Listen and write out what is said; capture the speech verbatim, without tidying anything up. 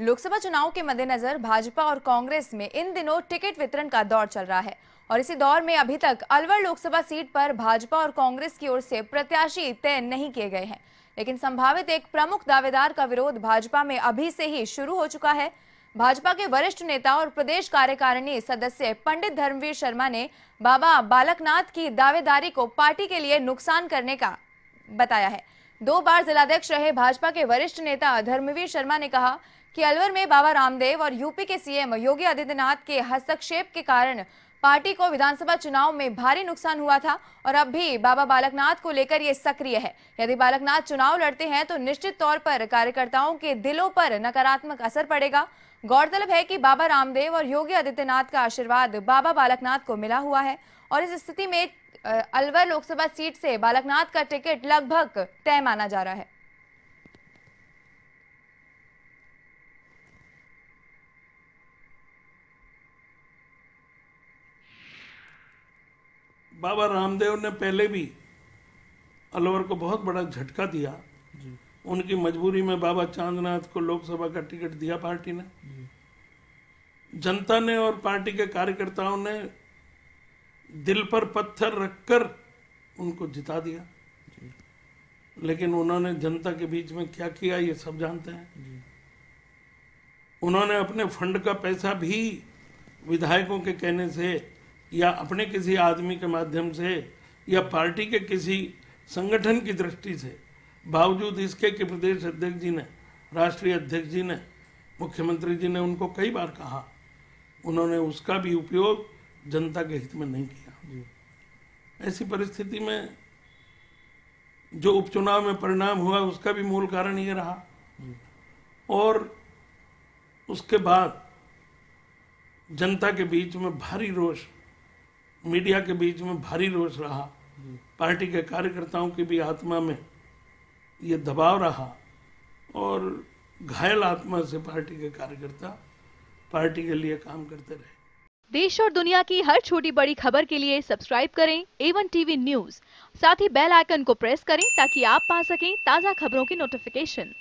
लोकसभा चुनाव के मद्देनजर भाजपा और कांग्रेस में इन दिनों टिकट वितरण का दौर चल रहा है और इसी दौर में अभी तक अलवर लोकसभा सीट पर भाजपा और कांग्रेस की ओर से प्रत्याशी तय नहीं किए गए हैं। लेकिन संभावित एक प्रमुख दावेदार का विरोध भाजपा में अभी से ही शुरू हो चुका है। भाजपा के वरिष्ठ नेता और प्रदेश कार्यकारिणी सदस्य पंडित धर्मवीर शर्मा ने बाबा बालकनाथ की दावेदारी को पार्टी के लिए नुकसान करने का बताया है। दो बार जिलाध्यक्ष रहे भाजपा के वरिष्ठ नेता धर्मवीर शर्मा ने कहा कि अलवर में बाबा रामदेव और यूपी के सीएम योगी आदित्यनाथ के हस्तक्षेप के कारण पार्टी को विधानसभा चुनाव में भारी नुकसान हुआ था और अब भी बाबा बालकनाथ को लेकर ये सक्रिय है। यदि बालकनाथ चुनाव लड़ते हैं तो निश्चित तौर पर कार्यकर्ताओं के दिलों पर नकारात्मक असर पड़ेगा। गौरतलब है कि बाबा रामदेव और योगी आदित्यनाथ का आशीर्वाद बाबा बालकनाथ को मिला हुआ है और इस स्थिति में अलवर लोकसभा सीट से बालकनाथ का टिकट लगभग तय माना जा रहा है। बाबा रामदेव ने पहले भी अलवर को बहुत बड़ा झटका दिया। उनकी मजबूरी में बाबा चांदनाथ को लोकसभा का टिकट दिया पार्टी ने। जनता ने और पार्टी के कार्यकर्ताओं ने दिल पर पत्थर रखकर उनको जिता दिया। लेकिन उन्होंने जनता के बीच में क्या किया ये सब जानते हैं। उन्होंने अपने फंड का पैसा भी विधायकों के कहने से या अपने किसी आदमी के माध्यम से या पार्टी के किसी संगठन की दृष्टि से, बावजूद इसके कि प्रदेश अध्यक्ष जी ने, राष्ट्रीय अध्यक्ष जी ने, मुख्यमंत्री जी ने उनको कई बार कहा, उन्होंने उसका भी उपयोग जनता के हित में नहीं किया। ऐसी परिस्थिति में जो उपचुनाव में परिणाम हुआ उसका भी मूल कारण ये रहा और उसके बाद जनता के बीच में भारी रोष, मीडिया के बीच में भारी रोष रहा, पार्टी के कार्यकर्ताओं की भी आत्मा में ये दबाव रहा और घायल आत्मा से पार्टी के कार्यकर्ता पार्टी के लिए काम करते रहे। देश और दुनिया की हर छोटी बड़ी खबर के लिए सब्सक्राइब करें ए वन टीवी न्यूज़, साथ ही बेल आइकन को प्रेस करें ताकि आप पा सकें ताज़ा खबरों की नोटिफिकेशन।